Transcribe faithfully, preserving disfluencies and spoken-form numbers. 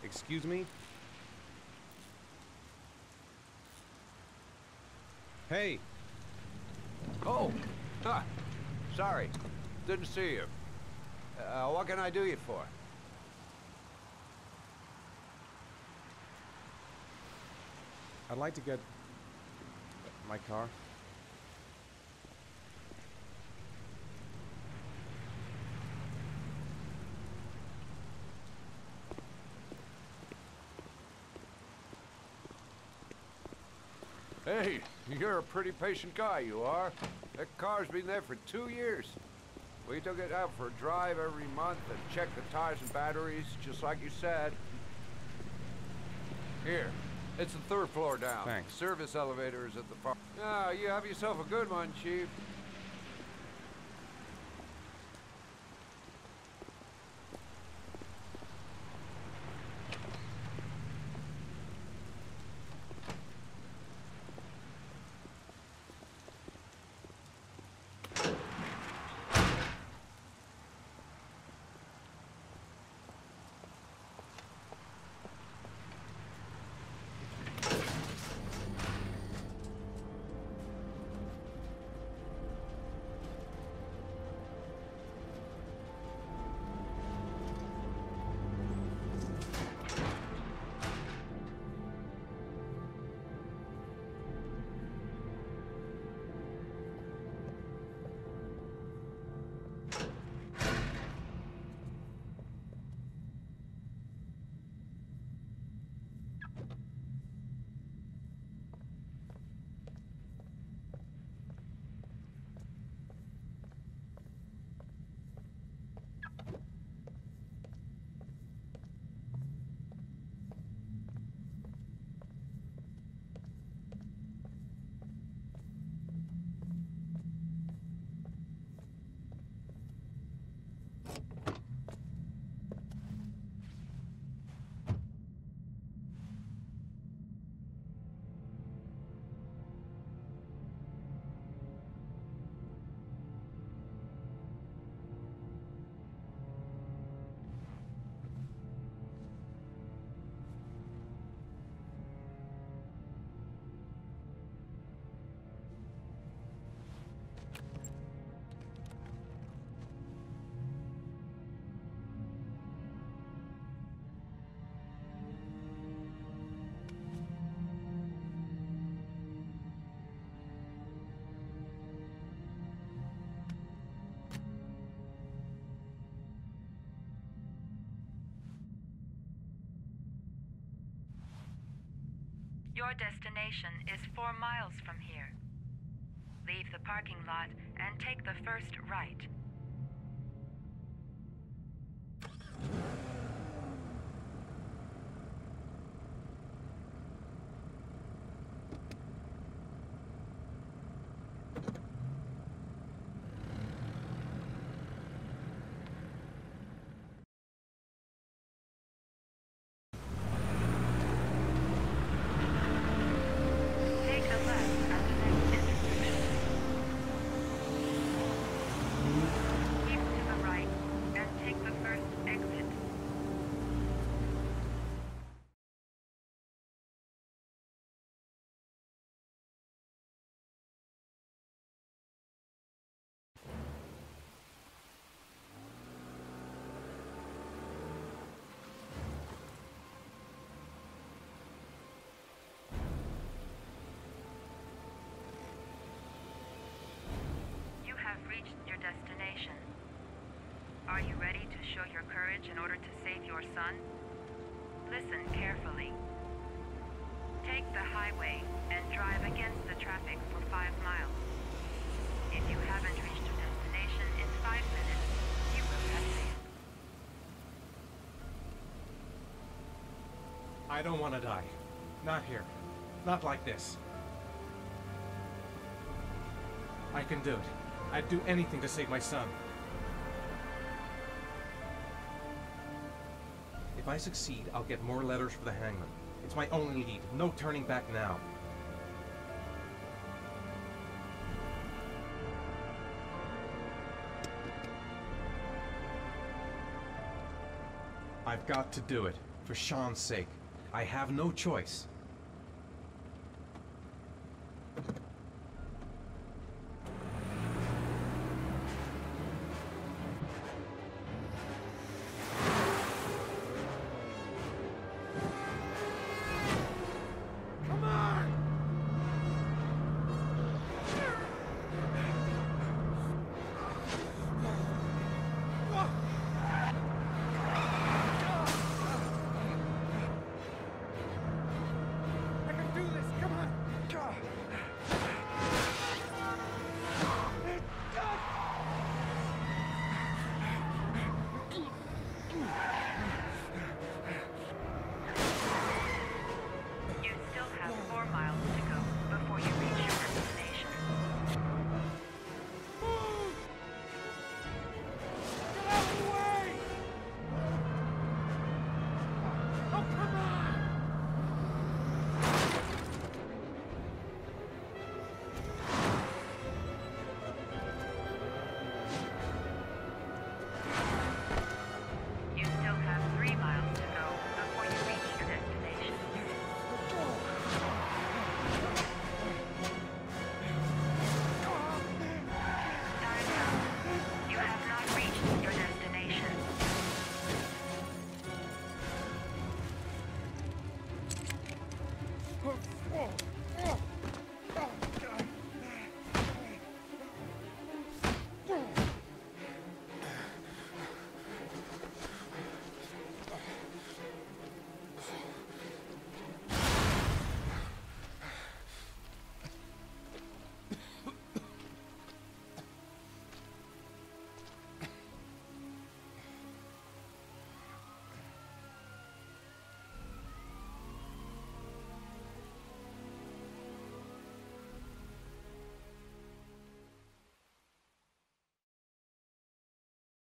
Excuse me? Hey! Oh! Huh. Sorry. Didn't see you. Uh, what can I do you for? I'd like to get my car. Hey, you're a pretty patient guy, you are. That car's been there for two years. We took it out for a drive every month and checked the tires and batteries, just like you said. Here, it's the third floor down. Thanks. Service elevator is at the far. Ah, you have yourself a good one, Chief. Your destination is four miles from here. Leave the parking lot and take the first right. Reached your destination. Are you ready to show your courage in order to save your son? Listen carefully. Take the highway and drive against the traffic for five miles. If you haven't reached your destination in five minutes, you will have failed. I don't want to die. Not here. Not like this. I can do it. I'd do anything to save my son. If I succeed, I'll get more letters for the hangman. It's my only lead. No turning back now. I've got to do it. For Shaun's sake. I have no choice.